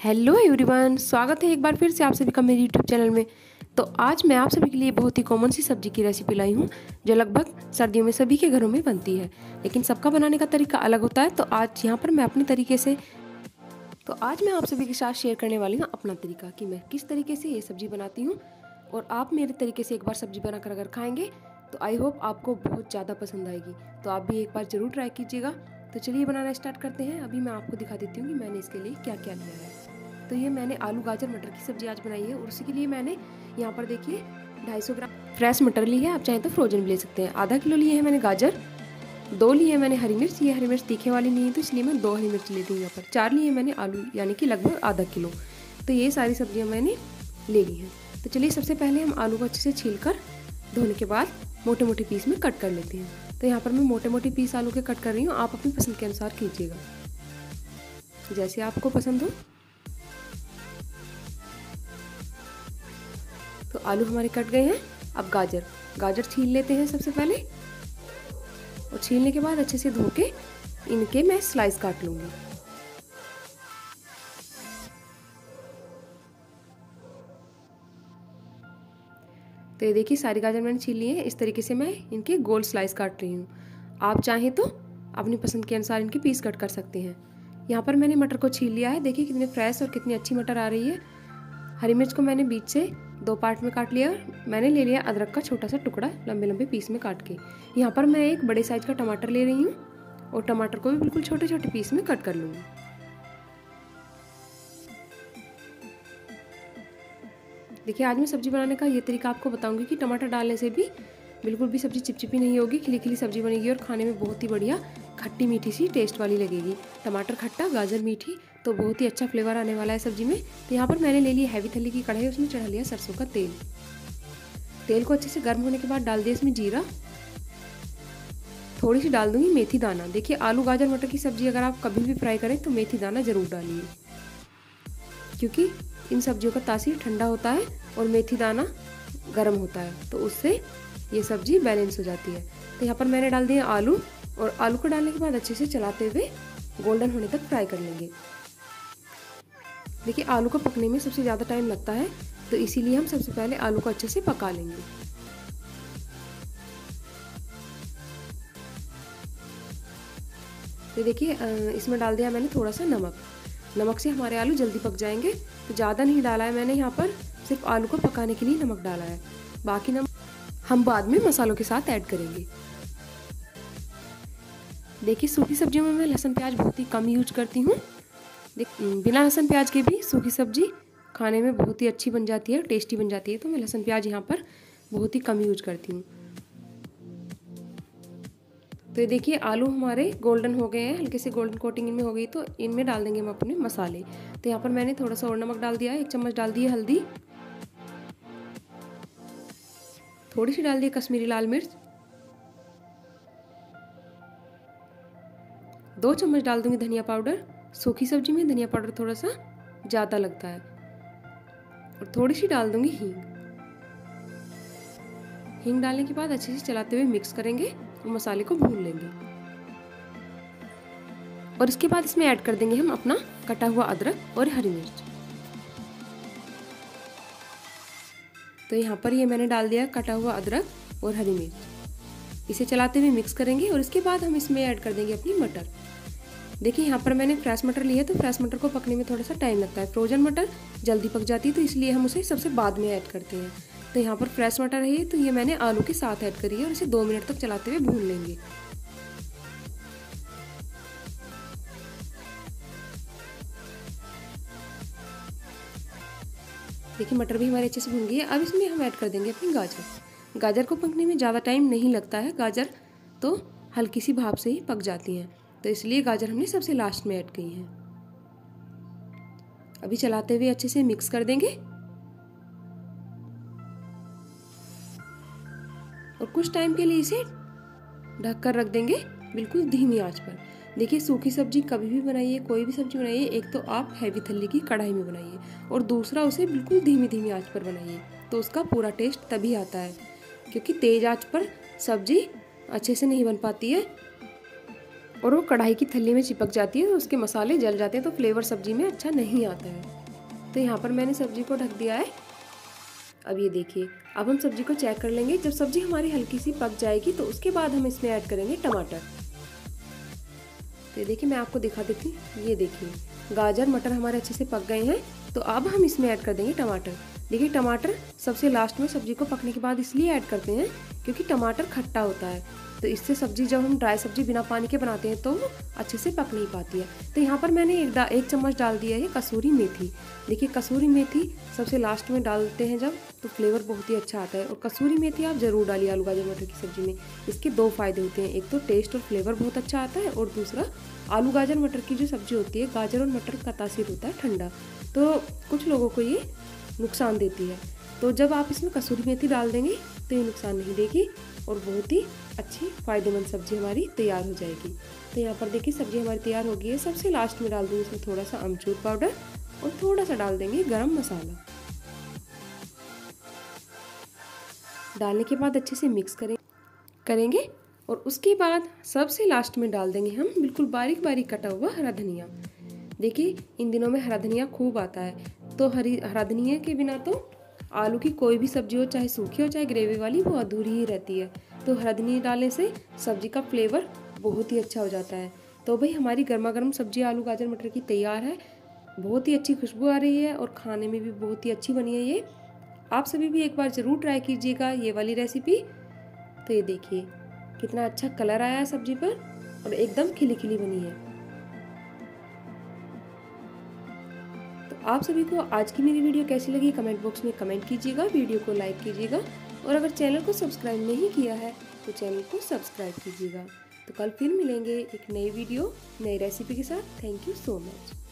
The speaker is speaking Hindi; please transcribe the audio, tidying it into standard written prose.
हेलो एवरीवन, स्वागत है एक बार फिर से आप सभी का मेरे यूट्यूब चैनल में। तो आज मैं आप सभी के लिए बहुत ही कॉमन सी सब्जी की रेसिपी लाई हूँ जो लगभग सर्दियों में सभी के घरों में बनती है, लेकिन सबका बनाने का तरीका अलग होता है। तो आज यहाँ पर मैं अपने तरीके से आप सभी के साथ शेयर करने वाली हूँ अपना तरीका कि मैं किस तरीके से ये सब्जी बनाती हूँ। और आप मेरे तरीके से एक बार सब्जी बनाकर अगर खाएंगे तो आई होप आपको बहुत ज़्यादा पसंद आएगी। तो आप भी एक बार ज़रूर ट्राई कीजिएगा। तो चलिए बनाना स्टार्ट करते हैं। अभी मैं आपको दिखा देती हूँ कि मैंने इसके लिए क्या क्या लिया है। तो ये मैंने आलू गाजर मटर की सब्जी आज बनाई है और उसी के लिए मैंने यहाँ पर देखिए 250 ग्राम फ्रेश मटर ली है। आप चाहें तो फ्रोजन भी ले सकते हैं। आधा किलो लिए हैं मैंने गाजर, 2 लिए मैंने हरी मिर्च। ये हरी मिर्च तीखे वाली नहीं है तो इसलिए मैं 2 हरी मिर्च ले दी यहाँ पर। 4 लिए मैंने आलू यानी कि लगभग आधा किलो। तो ये सारी सब्जियाँ मैंने ले ली हैं। तो चलिए सबसे पहले हम आलू को अच्छे से छील कर धोने के बाद मोटे मोटे पीस में कट कर लेते हैं। तो यहाँ पर मैं मोटे मोटे पीस आलू के कट कर रही हूँ। आप अपनी पसंद के अनुसार कीजिएगा, जैसे आपको पसंद हो। तो आलू हमारे कट गए हैं। अब गाजर छील लेते हैं सबसे पहले, और छीलने के बाद अच्छे से धो के इनके मैं स्लाइस काट लूँगी। तो ये देखिए सारी गाजर मैंने छील ली है। इस तरीके से मैं इनके गोल स्लाइस काट रही हूँ। आप चाहें तो अपनी पसंद के अनुसार इनके पीस कट कर सकते हैं। यहाँ पर मैंने मटर को छील लिया है। देखिए कितने फ्रेश और कितनी अच्छी मटर आ रही है। हरी मिर्च को मैंने बीच से 2 पार्ट में काट लिया। मैंने ले लिया अदरक का छोटा सा टुकड़ा लंबे लंबे पीस में काट के। यहाँ पर मैं एक बड़े साइज का टमाटर ले रही हूँ और टमाटर को भी बिल्कुल छोटे छोटे पीस में कट कर लूँगी। देखिए आज मैं सब्जी बनाने का ये तरीका आपको बताऊंगी कि टमाटर डालने से भी बिल्कुल भी सब्जी चिपचिपी नहीं होगी, खिली खिली सब्जी बनेगी और खाने में बहुत ही बढ़िया खट्टी मीठी सी टेस्ट वाली लगेगी। टमाटर खट्टा, गाजर मीठी, तो बहुत ही अच्छा फ्लेवर आने वाला है सब्जी में। तो यहाँ पर मैंने ले ली हैवी तली की कढ़ाई, उसमें चढ़ा लिया सरसों का तेल। तेल को अच्छे से गर्म होने के बाद डाल दिया इसमें जीरा। थोड़ी सी डाल दूंगी मेथी दाना। देखिए आलू गाजर मटर की सब्जी अगर आप कभी भी फ्राई करें तो मेथी दाना जरूर डालिए, क्योंकि इन सब्जियों का तासीर ठंडा होता है और मेथी दाना गर्म होता है, तो उससे ये सब्जी बैलेंस हो जाती है। तो यहाँ पर मैंने डाल दिया आलू, और आलू को डालने के बाद अच्छे से चलाते हुए गोल्डन होने तक फ्राई कर लेंगे। देखिए आलू को पकने में सबसे ज़्यादा टाइम लगता है, तो इसीलिए हम सबसे पहले आलू को अच्छे से पका लेंगे। तो देखिए इसमें डाल दिया मैंने थोड़ा सा नमक से हमारे आलू जल्दी पक जाएंगे। तो ज़्यादा नहीं डाला है मैंने, यहाँ पर सिर्फ आलू को पकाने के लिए नमक डाला है। बाकी नमक हम बाद में मसालों के साथ ऐड करेंगे। देखिए सूखी सब्जियों में मैं लहसुन प्याज बहुत ही कम यूज करती हूँ। बिना लहसुन प्याज के भी सूखी सब्जी खाने में बहुत ही अच्छी बन जाती है, टेस्टी बन जाती है। तो मैं लहसुन प्याज यहाँ पर बहुत ही कम यूज करती हूँ। तो ये देखिए आलू हमारे गोल्डन हो गए हैं, हल्के से गोल्डन कोटिंग इनमें हो गई। तो इनमें डाल देंगे हम अपने मसाले। तो यहाँ पर मैंने थोड़ा सा और नमक डाल दिया है। 1 चम्मच डाल दी है हल्दी, थोड़ी सी डाल दी कश्मीरी लाल मिर्च, 2 चम्मच डाल दूंगी धनिया पाउडर। सूखी सब्जी में धनिया पाउडर थोड़ा सा ज़्यादा लगता है। और थोड़ी सी डाल दूंगी हींग डालने के बाद अच्छे से चलाते हुए मिक्स करेंगे और मसाले को भून लेंगे। और इसके बाद इसमें ऐड कर देंगे हम अपना कटा हुआ अदरक और हरी मिर्च। तो यहाँ पर ये मैंने डाल दिया कटा हुआ अदरक और हरी मिर्च। इसे चलाते हुए मिक्स करेंगे और इसके बाद हम इसमें ऐड कर देंगे अपनी मटर। देखिए यहाँ पर मैंने फ्रेश मटर ली है, तो फ्रेश मटर को पकने में थोड़ा सा टाइम लगता है। फ्रोजन मटर जल्दी पक जाती है, तो इसलिए हम उसे सबसे बाद में ऐड करते हैं। तो यहाँ पर फ्रेश मटर है, तो ये मैंने आलू के साथ ऐड करी है और इसे 2 मिनट तक चलाते हुए भून लेंगे। देखिए मटर भी हमारे अच्छे से भून गई है। अब इसमें हम ऐड कर देंगे अपनी गाजर को पकने में ज़्यादा टाइम नहीं लगता है। गाजर तो हल्की सी भाप से ही पक जाती हैं, तो इसलिए गाजर हमने सबसे लास्ट में ऐड की है। अभी चलाते हुए अच्छे से मिक्स कर देंगे और कुछ टाइम के लिए इसे ढक कर रख देंगे बिल्कुल धीमी आंच पर। देखिए सूखी सब्जी कभी भी बनाइए, कोई भी सब्जी बनाइए, एक तो आप हैवी तली की कढ़ाई में बनाइए और दूसरा उसे बिल्कुल धीमी धीमी आंच पर बनाइए, तो उसका पूरा टेस्ट तभी आता है। क्योंकि तेज आंच पर सब्जी अच्छे से नहीं बन पाती है और वो कढ़ाई की थल्ली में चिपक जाती है, तो उसके मसाले जल जाते हैं, तो फ्लेवर सब्जी में अच्छा नहीं आता है। तो यहाँ पर मैंने सब्जी को ढक दिया है। अब ये देखिए, अब हम सब्जी को चेक कर लेंगे। जब सब्जी हमारी हल्की सी पक जाएगी तो उसके बाद हम इसमें ऐड करेंगे टमाटर। तो ये देखिए, मैं आपको दिखा देती हूँ। ये देखिए, गाजर मटर हमारे अच्छे से पक गए हैं। तो अब हम इसमें ऐड कर देंगे टमाटर। देखिए, टमाटर सबसे लास्ट में सब्जी को पकने के बाद इसलिए ऐड करते हैं क्योंकि टमाटर खट्टा होता है। तो इससे सब्जी, जब हम ड्राई सब्जी बिना पानी के बनाते हैं तो वो अच्छे से पक नहीं पाती है। तो यहाँ पर मैंने एक चम्मच डाल दिया है कसूरी मेथी। देखिए, कसूरी मेथी सबसे लास्ट में डालते हैं जब, तो फ्लेवर बहुत ही अच्छा आता है। और कसूरी मेथी आप ज़रूर डालिए आलू गाजर मटर की सब्ज़ी में। इसके 2 फ़ायदे होते हैं, एक तो टेस्ट और फ्लेवर बहुत अच्छा आता है, और दूसरा आलू गाजर मटर की जो सब्ज़ी होती है, गाजर और मटर का तासीर होता है ठंडा, तो कुछ लोगों को ये नुकसान देती है। तो जब आप इसमें कसूरी मेथी डाल देंगे तो ये नुकसान नहीं देगी और बहुत ही अच्छी फ़ायदेमंद सब्ज़ी हमारी तैयार हो जाएगी। तो यहाँ पर देखिए, सब्ज़ी हमारी तैयार हो गई है। सबसे लास्ट में डाल दूँगी इसमें थोड़ा सा अमचूर पाउडर और थोड़ा सा डाल देंगे गरम मसाला। डालने के बाद अच्छे से मिक्स करेंगे और उसके बाद सबसे लास्ट में डाल देंगे हम बिल्कुल बारीक बारीक कटा हुआ हरा धनिया। देखिए, इन दिनों में हरा धनिया खूब आता है, तो हरा धनिया के बिना तो आलू की कोई भी सब्जी हो, चाहे सूखी हो चाहे ग्रेवी वाली, वो अधूरी ही रहती है। तो हरा धनिया डालने से सब्जी का फ्लेवर बहुत ही अच्छा हो जाता है। तो भाई, हमारी गर्मा गर्म सब्जी आलू गाजर मटर की तैयार है। बहुत ही अच्छी खुशबू आ रही है और खाने में भी बहुत ही अच्छी बनी है ये। आप सभी भी एक बार ज़रूर ट्राई कीजिएगा ये वाली रेसिपी। तो ये देखिए, कितना अच्छा कलर आया है सब्जी पर और एकदम खिली खिली बनी है। तो आप सभी को आज की मेरी वीडियो कैसी लगी कमेंट बॉक्स में कमेंट कीजिएगा, वीडियो को लाइक कीजिएगा और अगर चैनल को सब्सक्राइब नहीं किया है तो चैनल को सब्सक्राइब कीजिएगा। तो कल फिर मिलेंगे एक नई वीडियो नई रेसिपी के साथ। Thank you so much.